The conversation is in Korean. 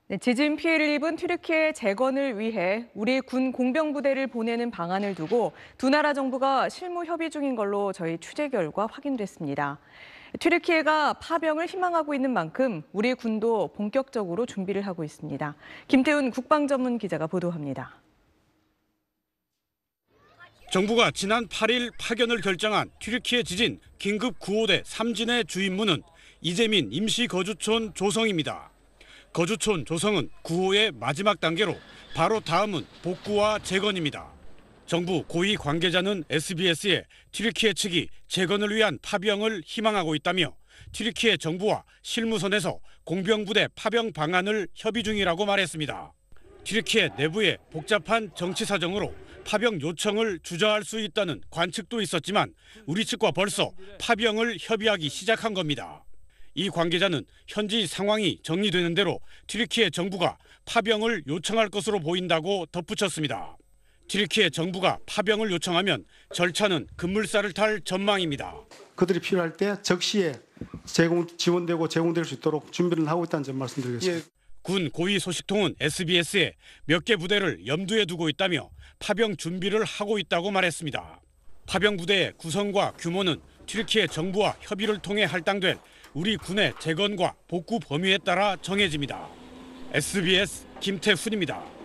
네, 지진 피해를 입은 튀르키예 재건을 위해 우리 군 공병부대를 보내는 방안을 두고 두 나라 정부가 실무 협의 중인 걸로 저희 취재 결과 확인됐습니다. 튀르키예가 파병을 희망하고 있는 만큼 우리 군도 본격적으로 준비를 하고 있습니다. 김태훈 국방전문 기자가 보도합니다. 정부가 지난 8일 파견을 결정한 튀르키예 지진 긴급 구호대 3진의 주임무는 이재민 임시거주촌 조성입니다. 거주촌 조성은 구호의 마지막 단계로 바로 다음은 복구와 재건입니다. 정부 고위 관계자는 SBS에 튀르키예 측이 재건을 위한 파병을 희망하고 있다며 튀르키예 정부와 실무선에서 공병부대 파병 방안을 협의 중이라고 말했습니다. 튀르키예 내부의 복잡한 정치 사정으로 파병 요청을 주저할 수 있다는 관측도 있었지만 우리 측과 벌써 파병을 협의하기 시작한 겁니다. 이 관계자는 현지 상황이 정리되는 대로 튀르키예 정부가 파병을 요청할 것으로 보인다고 덧붙였습니다. 튀르키예 정부가 파병을 요청하면 절차는 급물살을 탈 전망입니다. 그들이 필요할 때 적시에 지원되고 제공될 수 있도록 준비를 하고 있다는 점 말씀드리겠습니다. 군 고위 소식통은 SBS에 몇 개 부대를 염두에 두고 있다며 파병 준비를 하고 있다고 말했습니다. 파병 부대의 구성과 규모는 튀르키예 정부와 협의를 통해 할당될 우리 군의 재건과 복구 범위에 따라 정해집니다. SBS 김태훈입니다.